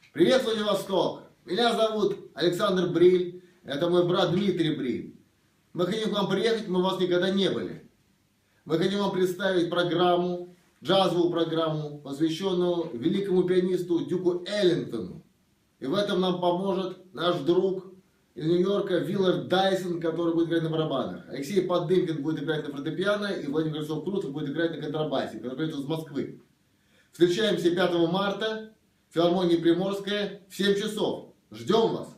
Привет, Владивосток! Меня зовут Александр Бриль. Это мой брат Дмитрий Бриль. Мы хотим к вам приехать, мы у вас никогда не были. Мы хотим вам представить программу, джазовую программу, посвященную великому пианисту Дюку Эллингтону. И в этом нам поможет наш друг из Нью-Йорка Виллард Дайсон, который будет играть на барабанах. Алексей Поддымкин будет играть на фортепиано, и Владимир Красов-Крутов будет играть на контрабасе, который придет из Москвы. Встречаемся 5 марта в филармонии Приморская в 7 часов. Ждем вас!